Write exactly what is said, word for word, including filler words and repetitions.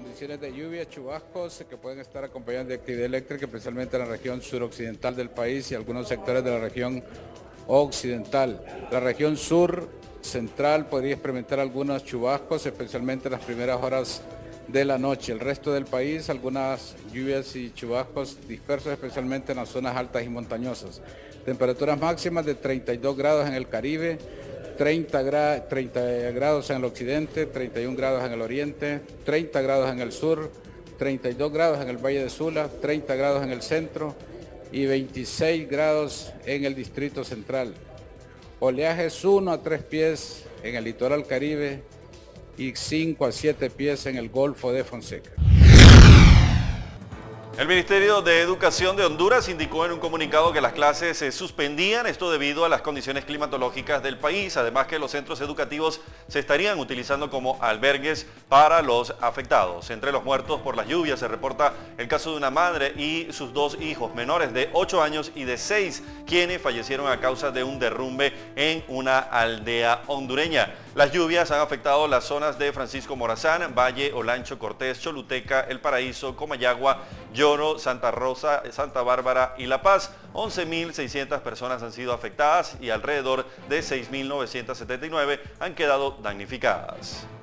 condiciones de lluvia, chubascos que pueden estar acompañados de actividad eléctrica, especialmente en la región suroccidental del país y algunos sectores de la región occidental. La región sur central podría experimentar algunos chubascos, especialmente en las primeras horas de la noche. El resto del país, algunas lluvias y chubascos dispersos, especialmente en las zonas altas y montañosas. Temperaturas máximas de treinta y dos grados en el Caribe, treinta grados en el occidente, treinta y un grados en el oriente, treinta grados en el sur, treinta y dos grados en el Valle de Sula, treinta grados en el centro y veintiséis grados en el Distrito Central. Oleajes uno a tres pies en el litoral Caribe y cinco a siete pies en el Golfo de Fonseca. El Ministerio de Educación de Honduras indicó en un comunicado que las clases se suspendían, esto debido a las condiciones climatológicas del país, además que los centros educativos se estarían utilizando como albergues para los afectados. Entre los muertos por las lluvias se reporta el caso de una madre y sus dos hijos menores de ocho años y de seis, quienes fallecieron a causa de un derrumbe en una aldea hondureña. Las lluvias han afectado las zonas de Francisco Morazán, Valle, Olancho, Cortés, Choluteca, El Paraíso, Comayagua, Lloro, Santa Rosa, Santa Bárbara y La Paz. once mil seiscientas personas han sido afectadas y alrededor de seis mil novecientas setenta y nueve han quedado damnificadas.